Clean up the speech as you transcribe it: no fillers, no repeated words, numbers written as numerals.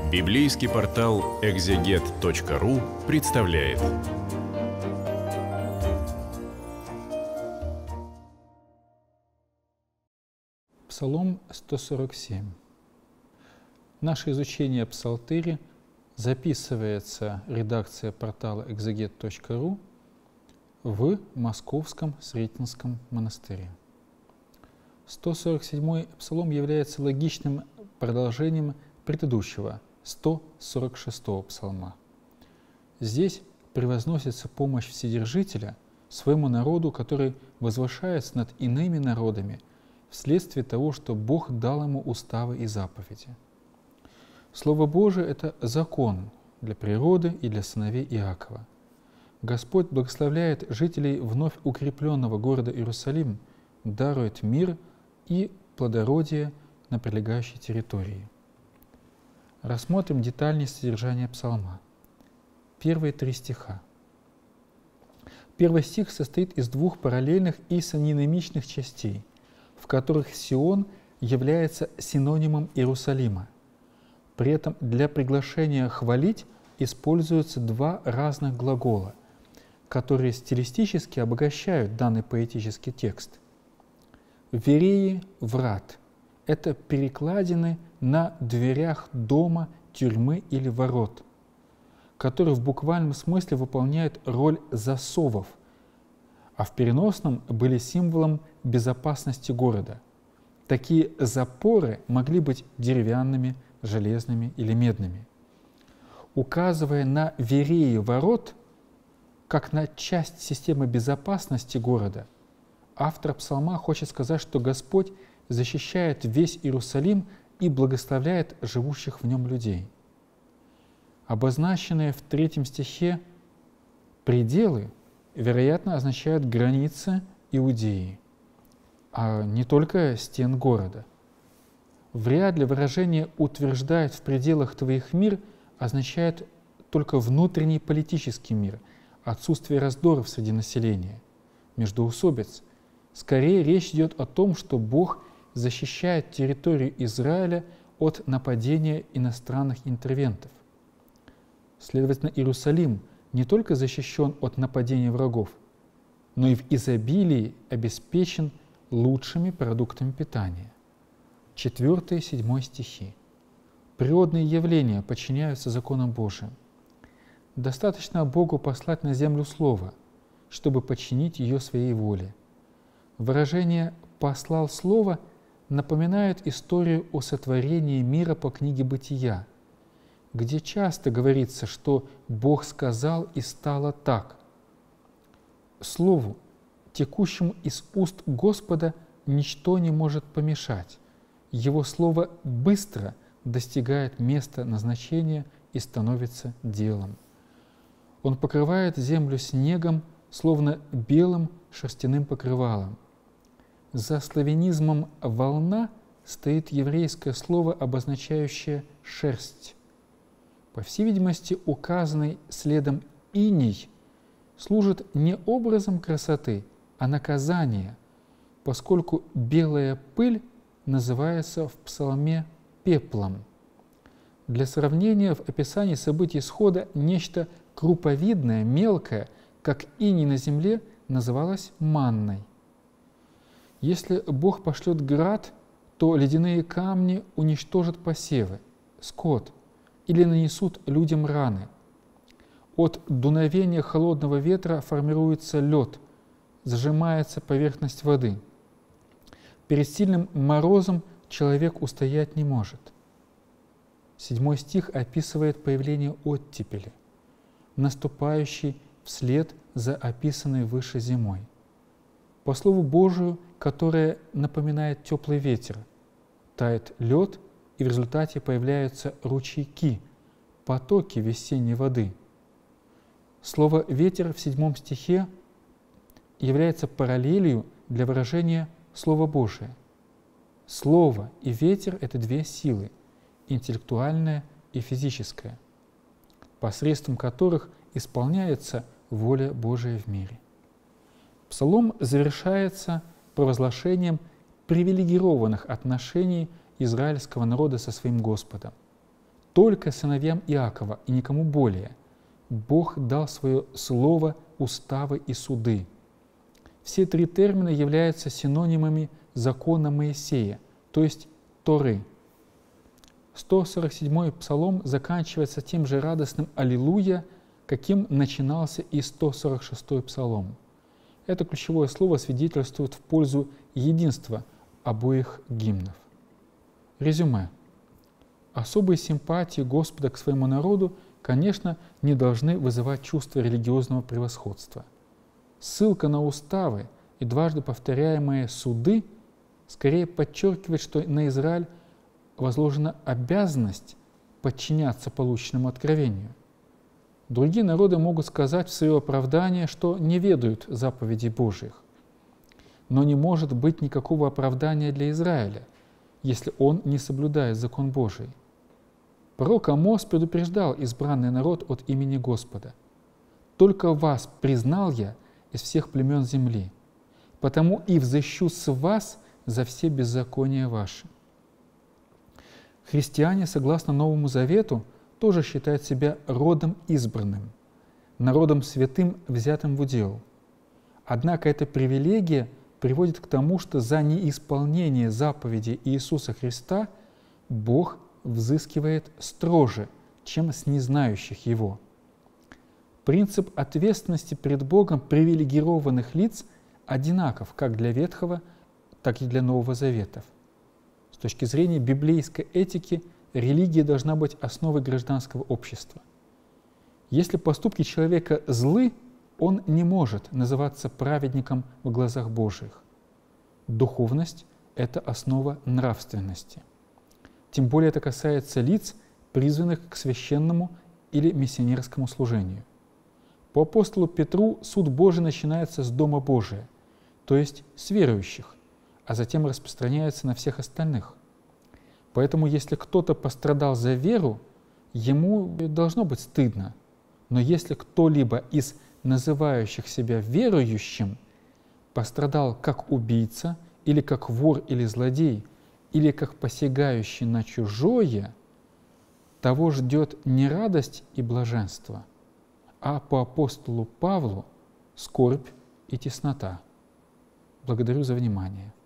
Библейский портал экзегет.ру представляет. Псалом 147. Наше изучение Псалтыри записывается редакция портала экзегет.ру в Московском Сретенском монастыре. 147-й псалом является логичным продолжением предыдущего, 146-го псалма. Здесь превозносится помощь Вседержителя своему народу, который возвышается над иными народами вследствие того, что Бог дал ему уставы и заповеди. Слово Божие – это закон для природы и для сыновей Иакова. Господь благословляет жителей вновь укрепленного города Иерусалим, дарует мир и плодородие на прилегающей территории. Рассмотрим детальнее содержание псалма. Первые 3 стиха. Первый стих состоит из 2 параллельных и синонимичных частей, в которых Сион является синонимом Иерусалима. При этом для приглашения хвалить используются 2 разных глагола, которые стилистически обогащают данный поэтический текст. Вереи – врат. Это перекладины на дверях дома, тюрьмы или ворот, которые в буквальном смысле выполняют роль засовов, а в переносном были символом безопасности города. Такие запоры могли быть деревянными, железными или медными. Указывая на вереи ворот, как на часть системы безопасности города, автор псалма хочет сказать, что Господь защищает весь Иерусалим и благословляет живущих в нем людей. Обозначенные в 3 стихе пределы, вероятно, означают границы Иудеи, а не только стен города. Вряд ли выражение «утверждает в пределах твоих мир» означает только внутренний политический мир, отсутствие раздоров среди населения, междоусобиц. Скорее речь идет о том, что Бог защищает территорию Израиля от нападения иностранных интервентов. Следовательно, Иерусалим не только защищен от нападения врагов, но и в изобилии обеспечен лучшими продуктами питания. 4-7 стихи. Природные явления подчиняются законам Божиим. Достаточно Богу послать на землю Слово, чтобы подчинить ее своей воле. Выражение «послал Слово» напоминает историю о сотворении мира по книге «Бытия», где часто говорится, что Бог сказал и стало так. Слову, текущему из уст Господа, ничто не может помешать. Его Слово быстро достигает места назначения и становится делом. Он покрывает землю снегом, словно белым шерстяным покрывалом. За славянизмом «волна» стоит еврейское слово, обозначающее «шерсть». По всей видимости, указанный следом иней служит не образом красоты, а наказания, поскольку белая пыль называется в псалме пеплом. Для сравнения, в описании событий исхода нечто круповидное, мелкое, как иней на земле, называлось манной. Если Бог пошлет град, то ледяные камни уничтожат посевы, скот или нанесут людям раны. От дуновения холодного ветра формируется лед, сжимается поверхность воды. Перед сильным морозом человек устоять не может. 7 стих описывает появление оттепели, наступающей вслед за описанной выше зимой. По Слову Божию, которое напоминает теплый ветер, тает лед, и в результате появляются ручейки, потоки весенней воды. Слово «ветер» в 7 стихе является параллелью для выражения Слова Божие. Слово и ветер – это 2 силы – интеллектуальная и физическая, посредством которых исполняется воля Божия в мире. Псалом завершается провозглашением привилегированных отношений израильского народа со своим Господом. только сыновьям Иакова и никому более Бог дал свое слово, уставы и суды. Все три термина являются синонимами закона Моисея, то есть Торы. 147-й псалом заканчивается тем же радостным «Аллилуйя», каким начинался и 146-й псалом. Это ключевое слово свидетельствует в пользу единства обоих гимнов. Резюме. Особые симпатии Господа к своему народу, конечно, не должны вызывать чувство религиозного превосходства. Ссылка на уставы и дважды повторяемые суды скорее подчеркивает, что на Израиль возложена обязанность подчиняться полученному откровению. Другие народы могут сказать в свое оправдание, что не ведают заповедей Божьих. Но не может быть никакого оправдания для Израиля, если он не соблюдает закон Божий. Пророк Амос предупреждал избранный народ от имени Господа: «Только вас признал я из всех племен земли, потому и взыщу с вас за все беззакония ваши». Христиане, согласно Новому Завету, тоже считают себя родом избранным, народом святым, взятым в удел. Однако эта привилегия приводит к тому, что за неисполнение заповедей Иисуса Христа Бог взыскивает строже, чем с незнающих Его. Принцип ответственности перед Богом привилегированных лиц одинаков как для Ветхого, так и для Нового Заветов. С точки зрения библейской этики, религия должна быть основой гражданского общества. Если поступки человека злы, он не может называться праведником в глазах Божьих. Духовность – это основа нравственности. Тем более это касается лиц, призванных к священному или миссионерскому служению. По апостолу Петру суд Божий начинается с Дома Божия, то есть с верующих, а затем распространяется на всех остальных. Поэтому, если кто-то пострадал за веру, ему должно быть стыдно. Но если кто-либо из называющих себя верующим пострадал как убийца, или как вор или злодей, или как посягающий на чужое, того ждет не радость и блаженство, а по апостолу Павлу скорбь и теснота. Благодарю за внимание.